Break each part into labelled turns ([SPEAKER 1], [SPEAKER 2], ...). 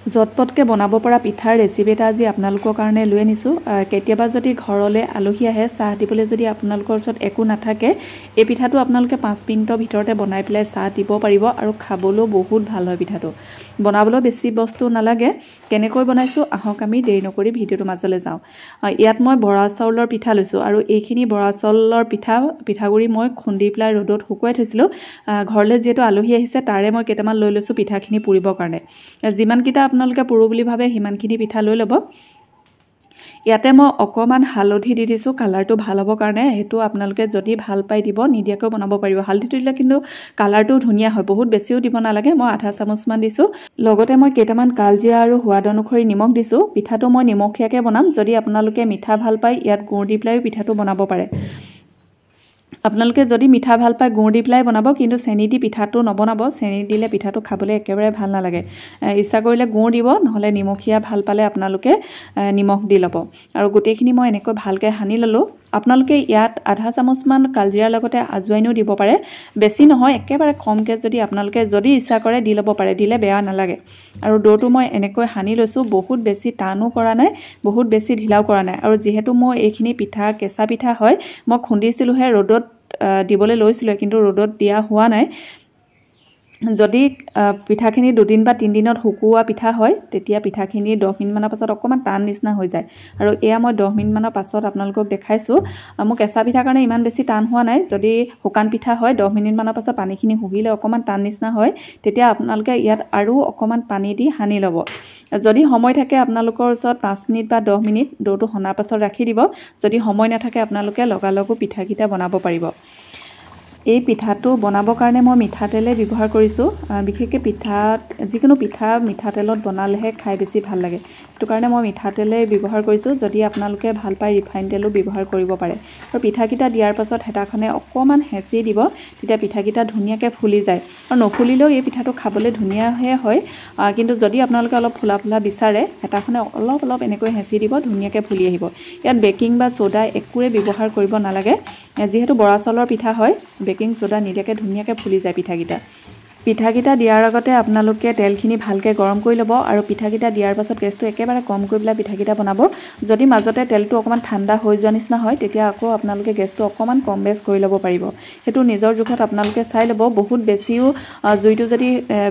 [SPEAKER 1] জটপটকে বনাব পৰা পিঠাৰ ৰেচিপি এটা আজি আপোনালোকৰ কাৰণে লৈ আনিছো কেতিয়াবা যদি ঘৰলৈ আলহী আহে চাহ দিবলৈ যদি আপোনালোকৰ ওচৰত একো নাথাকে এই পিঠাটো আপোনালোকে 5 মিনিটৰ ভিতৰতে বনাই পেলাই চাহ দিব পাৰিব আৰু খাবলৈও বহুত ভাল হয় পিঠাটো বনাবলৈ বেছি বস্তু নালাগে কেনেকৈ বনাইছো আহক আমি দেৰি নকৰি ভিডিওটো মাজলৈ যাওঁ ইয়াত মই বৰা চাউলৰ পিঠা লৈছো আৰু এইখিনি বৰা চাউলৰ পিঠাগুৰি মই খুন্দি পেলাই ৰ'দত শুকুৱাই থৈছিলো ঘৰলৈ যেটো আলহী আহিছে তাৰে মই কেইটামান লৈ লৈছো পিঠাখিনি পুৰিবৰ কাৰণে যিমান কিটা আপোনালোকে পুৰো বুলি ভাবে হিমানখিনি পিঠা লৈ লব ইয়াতে মই অকমান হালধি দি দিছো কালাৰটো ভাল হ'ব কাৰণে হেতু আপোনালোকে যদি ভাল পাই দিব নিদিয়াকৈ বনাব পাৰিব হালধিটো দিলে কিন্তু কালাৰটো ধুনিয়া হয় বহুত বেছিও দিব নালাগে মই আধা চামুচ মান দিছো লগতে মই কেইটামান কালজিৰা আৰু সোৱাদ অনুসৰি নিমখ দিছো পিঠাটো মই নিমখীয়াকৈ বনাম যদি আপোনালোকে মিঠা ভাল পায় ইয়াত গুড় দি পেলাই পিঠাটো বনাব পাৰে আপোনালোকে যদি মিঠা ভাল পায় গুড় দি পেলাই বনাব কিন্তু চেনি দি পিঠাটো নবনাব চেনি দিলে পিঠাটো খাবলৈ একেবাৰে ভাল নালাগে ইচ্ছা কৰিলে গুড় দিব নহলে নিমখীয়া ভাল পালে আপোনালোকে নিমখ দি লব আৰু গোটেইখিনি মই এনেকৈ ভালকৈ হানি ললো আপোনালোকে ইয়াত আধা চামুচ মান কালজিৰাৰ লগতে আজুৱাইনো দিব পাৰে বেছি নহয় একেবাৰে কমকে যদি আপোনালোকে যদি ইচ্ছা কৰে দি লব পাৰে দিলে বেয়া নালাগে আৰু ডোটো মই এনেকৈ হানি লৈছো বহুত বেছি টানো কৰা নাই বহুত বেছি ঢিলাও কৰা নাই আৰু যেহেতু মই এইখিনি পিঠা কেঁচা পিঠা হয় মই খুন্দিছিলোহে ৰ'দত দিবলৈ লৈছিল কিন্তু ৰ'দত দিয়া হোৱা নাই যদি পিঠাখিনি 2 দিন বা 3 দিনত হুকুৱা পিঠা হয় তেতিয়া পিঠাখিনি 10 মিনিট মানৰ পাছত অকমান টান নিচিনা হৈ যায় আৰু এয়া মই 10 মিনিট মানৰ পাছত আপোনালোকক দেখাইছো মই কেঁচা পিঠা কাৰণে ইমান বেছি টান হোৱা নাই যদি হুকান পিঠা হয় 10 মিনিট মানৰ পাছত পানীখিনি হুহিলে অকমান টান নিচিনা হয় তেতিয়া আপোনালোকে ইয়াত আৰু অকমান পানী দি হানি লব যদি সময় থাকে আপোনালোকৰ ওচৰত 5 মিনিট বা 10 মিনিট ডোটো হনাৰ পাছত ৰাখি দিব যদি সময় নাথাকে আপোনালোকে লগালগো পিঠাকিটা বনাব পাৰিব এই পিঠাটো বনাবৰ কাৰণে মই মিঠা তেলে ব্যৱহাৰ কৰিছো বিশেষকৈ পিঠাত যিকোনো পিঠা মিঠা তেলত বনালেহে খাই বেছি ভাল লাগে সেইটো কাৰণে মই মিঠা তেলে ব্যৱহাৰ কৰিছো যদি আপোনালোকে ভাল পায় ৰিফাইন তেলো ব্যৱহাৰ কৰিব পাৰে আৰু পিঠাকিটা দিয়াৰ পাছত হেতাখনে অকমান হেঁচি দিব তেতিয়া পিঠাকিটা ধুনীয়াকৈ ফুলি যায় আৰু নফুলিলেও এই পিঠাটো খাবলৈ ধুনীয়াহে হয় কিন্তু যদি আপোনালোকে অলপ ফুলা ফুলা বিচাৰে হেতাখনে অলপ এনেকৈ হেঁচি দিব ধুনীয়াকৈ ফুলি আহিব ইয়াত বেকিং বা সোডা একোৱে ব্যৱহাৰ কৰিব নালাগে যেহেতু বৰা চাউলৰ পিঠা হয় বেকিং সোডা নিদিয়াকৈ ধুনীয়াকৈ ফুলি যায় পিঠাকিটা দিয়াৰ আগতে আপোনালোকে তেলখিনি ভালকৈ গৰম কৰি ল'ব আৰু পিঠাকিটা দিয়াৰ পাছত গেছটো একেবাৰে কম কৰি পেলাই পিঠাকিটা বনাব যদি মাজতে তেলটো অকমান ঠাণ্ডা হৈ যোৱা নিচিনা হয় তেতিয়া আকৌ আপোনালোকে গেছটো অকমান কম বেছ কৰি ল'ব পাৰিব হেতু নিজৰ জোখত আপোনালোকে চাই ল'ব বহুত বেছিও জুইটো যদি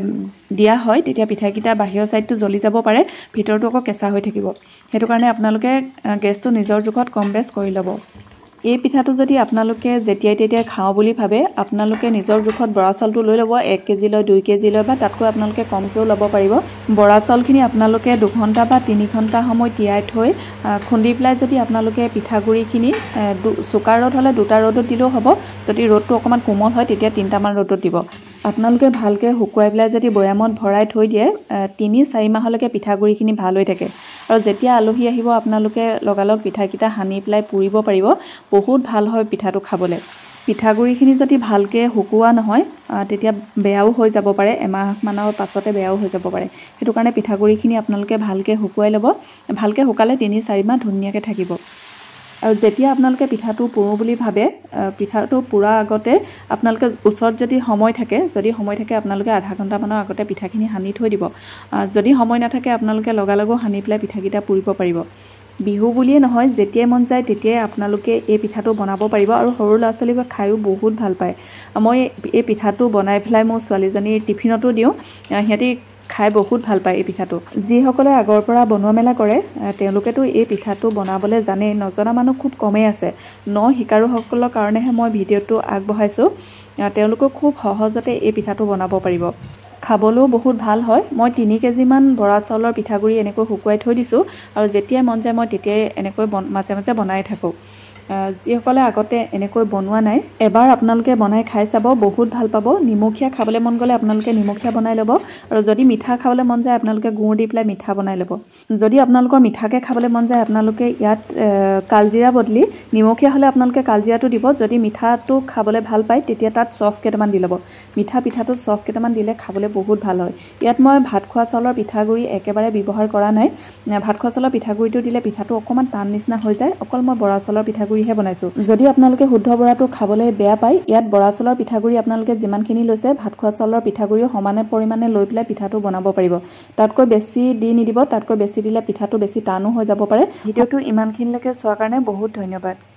[SPEAKER 1] দিয়া হয় তেতিয়া পিঠাকিটা বাহিৰৰ সাইডটো জ্বলি যাব পাৰে ভিতৰটো আকৌ কেঁচা হৈ থাকিব হেতু কাৰণে আপোনালোকে গেছটো নিজৰ জোখত কম বেছ কৰি ল'ব এই পিঠাটো যদি আপোনালোকে যেতিয়াই তেতিয়াই খাও বুলি ভাবে আপোনালোকে নিজৰ জোখত বৰা চাউলটো লৈ ল'ব 1 কেজি লৈ 2 কেজি লৈ বা তাতকৈ আপোনালোকে কমকেও ল'ব পাৰিব বৰা চাউলখিনি আপোনালোকে 2 ঘণ্টা বা 3 ঘণ্টা সময় তিয়াই থৈ খুন্দি পেলাই যদি আপোনালোকে পিঠাগুৰিখিনি চুকা ৰ'দ হলে 2টা ৰ'দত দিলেও হ'ব যদি ৰ'দটো অকমান কোমল হয় তেতিয়া 3টা মান ৰ'দত দিব আপোনালোকে ভালকৈ হুকুৱাই পেলাই যদি বয়ামত ভৰাই থৈ দিয়ে 3-4 মাহলৈকে পিঠাগুৰিখিনি ভাল হৈ থাকে আৰু যেতিয়া আলহী আহিব আপোনালোকে লগালগ পিঠাকিটা হানি পেলাই পুৰিব পাৰিব বহুত ভাল হয় পিঠাটো খাবলৈ পিঠাগুৰিখিনি যদি ভালকৈ হুকুৱা নহয় তেতিয়া বেয়াও হৈ যাব পাৰে এমাহ মানৰ পাছতে বেয়াও হৈ যাব পাৰে হেতু কাৰণে পিঠাগুৰিখিনি আপোনালোকে ভালকৈ হুকুৱাই ল'ব ভালকৈ হুকালে 3-4 মাহ ধুনীয়াকৈ থাকিব আৰু যেতিয়া আপোনালোকে পিঠাটো পুৰো বুলি ভাবে পিঠাটো পুৰা আগতে আপোনালোকে ওচৰত যদি সময় থাকে আপোনালোকে আধা ঘণ্টা মানৰ আগতে পিঠাখিনি হানি থৈ দিব যদি সময় নাথাকে আপোনালোকে লগালগো হানি পেলাই পিঠাকিটা পুৰিব পাৰিব বিহু বুলিয়ে নহয় যেতিয়াই মন যায় তেতিয়াই আপোনালোকে এই পিঠাটো বনাব পাৰিব আৰু সৰু ল'ৰা ছোৱালীবোৰে খায়ও বহুত ভাল পায় মই এই পিঠাটো বনাই পেলাই মোৰ ছোৱালীজনীৰ টিফিনতো দিওঁ সিহঁতি খাই বহুত ভাল পায় এই পিঠাটো যিসকলে আগৰ পৰা বনোৱা মেলা কৰে তেওঁলোকেতো এই পিঠাটো বনাবলৈ জানে নজনা মানুহ খুব কমেই আছে শিকাৰুসকলৰ কাৰণেহে মই ভিডিওটো আগবঢ়াইছো তেওঁলোকে খুব সহজতে এই পিঠাটো বনাব পাৰিব খাবলৈও বহুত ভাল হয় মই 3 কেজি মান বৰা চাউলৰ পিঠাগুৰি এনেকৈ হুকুৱাই থৈ দিছো আৰু যেতিয়া মন যায় মই তেতিয়াই এনেকৈ মাজে মাজে বনাই থাকো যিসকলে আগতে এনেকৈ বনোৱা নাই এবাৰ আপোনালোকে বনাই খাই চাব বহুত ভাল পাব নিমখীয়া খাবলৈ মন গলে আপোনালোকে নিমখীয়া বনাই ল'ব আৰু যদি মিঠা খাবলৈ মন যায় আপোনালোকে গুড় দি পেলাই মিঠা বনাই ল'ব যদি আপোনালোকৰ মিঠাকে খাবলৈ মন যায় আপোনালোকে ইয়াত কালজিৰা বদলি নিমখীয়া হলে আপোনালোকে কালজিৰাটো দিব যদি মিঠাটো খাবলৈ ভাল পায় তেতিয়া তাত সফ কেইটামান দি ল'ব মিঠা পিঠাটোত সফ কেইটামান দিলে খাবলৈ বহুত ভাল হয় ইয়াত মই ভাত খোৱা চাউলৰ পিঠাগুৰি একেবাৰে ব্যৱহাৰ কৰা নাই ভাত খোৱা চাউলৰ পিঠাগুৰিটো দিলে পিঠাটো অকমান টান নিচিনা হৈ যায় অকল মই বৰা চাউলৰ পিঠাগুৰি পিঠাগুড়িহে বনাইছোঁ যদি আপোনালোকে শুদ্ধ বৰাটো খাবলৈ বেয়া পায় ইয়াত বৰা চাউলৰ পিঠাগুড়ি আপোনালোকে যিমানখিনি লৈছে ভাত খোৱা চাউলৰ পিঠাগুড়িও সমানে পৰিমাণে লৈ পেলাই পিঠাটো বনাব পাৰিব তাতকৈ বেছি দি নিদিব তাতকৈ বেছি দিলে পিঠাটো বেছি টানো হৈ যাব পাৰে ভিডিঅ'টো ইমানখিনিলৈকে চোৱাৰ কাৰণে বহুত ধন্যবাদ